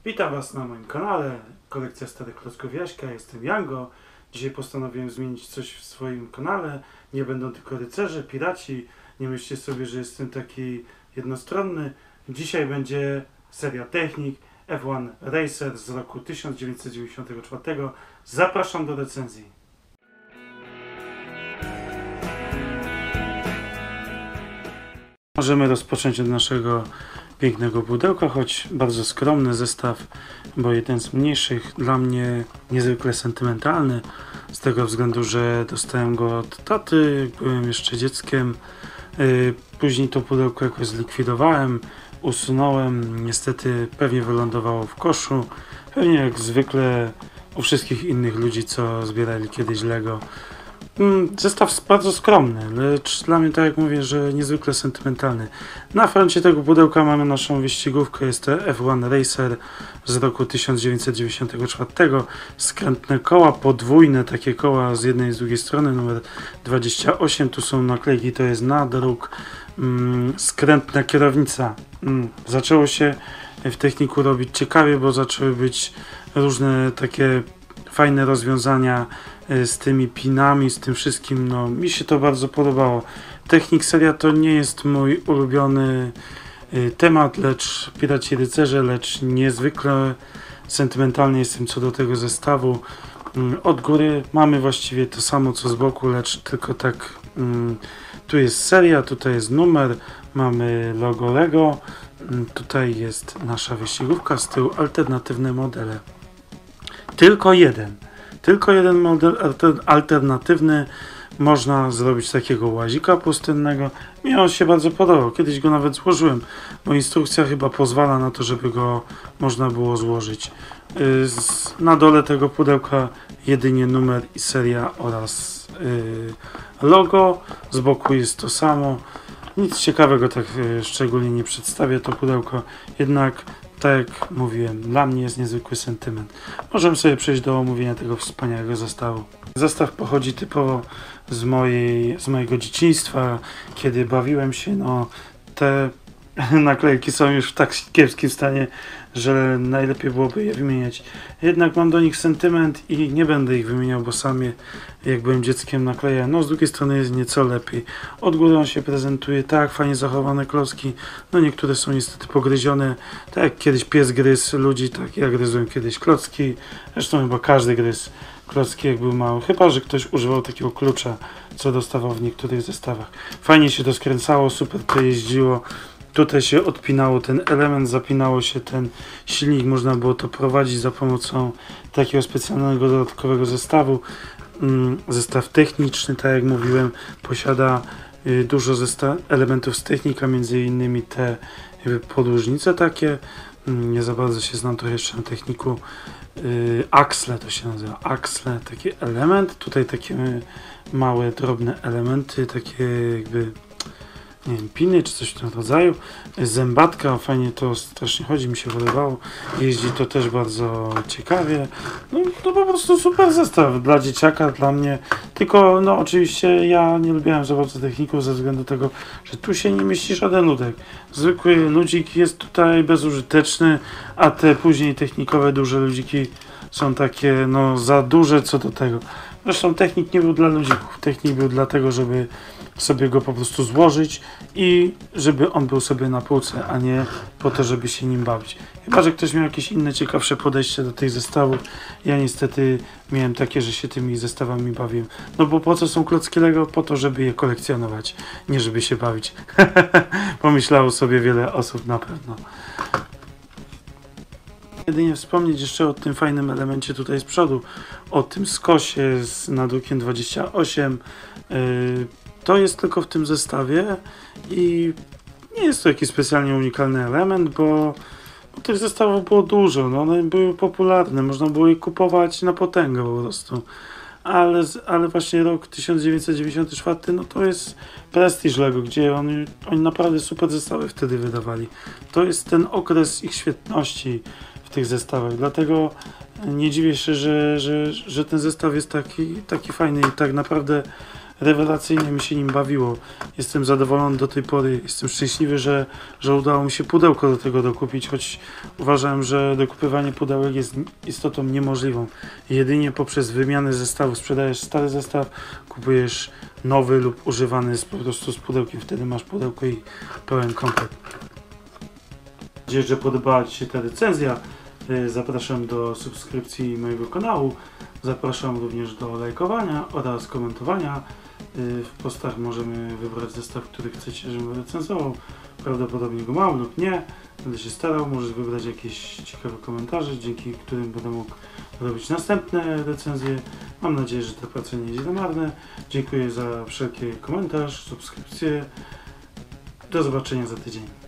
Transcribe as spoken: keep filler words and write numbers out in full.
Witam Was na moim kanale, kolekcja starych klocków Jaśka, jestem Jango. Dzisiaj postanowiłem zmienić coś w swoim kanale, nie będą tylko rycerze, piraci, nie myślcie sobie, że jestem taki jednostronny. Dzisiaj będzie seria technik F jeden Racer z roku tysiąc dziewięćset dziewięćdziesiątego czwartego. Zapraszam do recenzji. Możemy rozpocząć od naszego pięknego pudełka, choć bardzo skromny zestaw, bo jeden z mniejszych, dla mnie niezwykle sentymentalny, z tego względu, że dostałem go od taty, jak byłem jeszcze dzieckiem. Później to pudełko jakoś zlikwidowałem, usunąłem, niestety pewnie wylądowało w koszu, pewnie jak zwykle u wszystkich innych ludzi, co zbierali kiedyś Lego. Zestaw bardzo skromny, lecz dla mnie, tak jak mówię, że niezwykle sentymentalny. Na froncie tego pudełka mamy naszą wyścigówkę, jest to F jeden Racer z roku tysiąc dziewięćset dziewięćdziesiątego czwartego. Skrętne koła, podwójne takie koła z jednej i z drugiej strony, numer dwadzieścia osiem, tu są naklejki, to jest nadruk. Mm, skrętna kierownica. Mm, zaczęło się w techniku robić ciekawie, bo zaczęły być różne takie fajne rozwiązania z tymi pinami, z tym wszystkim. No, mi się to bardzo podobało. Technik seria to nie jest mój ulubiony y, temat, lecz Piraci i Rycerze, lecz niezwykle sentymentalny jestem co do tego zestawu. Y, od góry mamy właściwie to samo co z boku, lecz tylko tak y, tu jest seria, tutaj jest numer, mamy logo Lego, y, tutaj jest nasza wyścigówka, z tyłu alternatywne modele. Tylko jeden. Tylko jeden model alternatywny, można zrobić takiego łazika pustynnego. Mi on się bardzo podobał, kiedyś go nawet złożyłem, bo instrukcja chyba pozwala na to, żeby go można było złożyć. Na dole tego pudełka jedynie numer i seria oraz logo, z boku jest to samo. Nic ciekawego tak szczególnie nie przedstawię to pudełko, jednak tak jak mówiłem, dla mnie jest niezwykły sentyment. Możemy sobie przejść do omówienia tego wspaniałego zestawu. Zestaw pochodzi typowo z, mojej, z mojego dzieciństwa, kiedy bawiłem się. No, te naklejki są już w tak kiepskim stanie, że najlepiej byłoby je wymieniać. Jednak mam do nich sentyment i nie będę ich wymieniał, bo sam je, jak byłem dzieckiem, naklejałem. No, z drugiej strony jest nieco lepiej. Od góry on się prezentuje, tak, fajnie zachowane klocki. No, niektóre są niestety pogryzione. Tak jak kiedyś pies gryzł ludzi, tak ja gryzłem kiedyś klocki. Zresztą chyba każdy gryzł klocki, jak był mały. Chyba że ktoś używał takiego klucza, co dostawał w niektórych zestawach. Fajnie się to skręcało, super to jeździło. Tutaj się odpinało ten element, zapinało się ten silnik, można było to prowadzić za pomocą takiego specjalnego dodatkowego zestawu. Zestaw techniczny, tak jak mówiłem, posiada dużo elementów z technika, między innymi te podłużnice takie. Nie za bardzo się znam to jeszcze na techniku. Aksle to się nazywa, aksle, taki element. Tutaj takie małe, drobne elementy, takie jakby nie wiem, piny czy coś w tym rodzaju. Zębatka, fajnie to strasznie chodzi, mi się podobało. Jeździ to też bardzo ciekawie. No to po prostu super zestaw dla dzieciaka, dla mnie. Tylko no oczywiście ja nie lubiłem za bardzo techników ze względu tego, że tu się nie mieści żaden ludek. Zwykły ludzik jest tutaj bezużyteczny, a te później technikowe duże ludziki są takie no za duże co do tego. Zresztą technik nie był dla ludzików. Technik był dla tego, żeby sobie go po prostu złożyć i żeby on był sobie na półce, a nie po to, żeby się nim bawić. Chyba że ktoś miał jakieś inne, ciekawsze podejście do tych zestawów. Ja niestety miałem takie, że się tymi zestawami bawiłem. No bo po co są klocki Lego? Po to, żeby je kolekcjonować, nie żeby się bawić. Pomyślało sobie wiele osób na pewno. Jedynie wspomnieć jeszcze o tym fajnym elemencie tutaj z przodu, o tym skosie z nadrukiem dwadzieścia osiem. Yy, to jest tylko w tym zestawie i nie jest to jakiś specjalnie unikalny element, bo, bo tych zestawów było dużo, no one były popularne, można było je kupować na potęgę po prostu. Ale, ale właśnie rok tysiąc dziewięćset dziewięćdziesiąty czwarty, no to jest prestiż Lego, gdzie oni, oni naprawdę super zestawy wtedy wydawali. To jest ten okres ich świetności w tych zestawach, dlatego nie dziwię się, że, że, że ten zestaw jest taki, taki fajny i tak naprawdę rewelacyjnie mi się nim bawiło. Jestem zadowolony do tej pory. Jestem szczęśliwy, że, że udało mi się pudełko do tego dokupić, choć uważałem, że dokupywanie pudełek jest istotą niemożliwą. Jedynie poprzez wymianę zestawu sprzedajesz stary zestaw, kupujesz nowy lub używany z, po prostu z pudełkiem. Wtedy masz pudełko i pełen komplet. Mam nadzieję, że podobała Ci się ta recenzja. Zapraszam do subskrypcji mojego kanału. Zapraszam również do lajkowania oraz komentowania. W postach możemy wybrać zestaw, który chcecie, żebym recenzował. Prawdopodobnie go mam lub nie. Będę się starał. Możesz wybrać jakieś ciekawe komentarze, dzięki którym będę mógł robić następne recenzje. Mam nadzieję, że ta praca nie idzie na marne. Dziękuję za wszelkie komentarze, subskrypcje. Do zobaczenia za tydzień.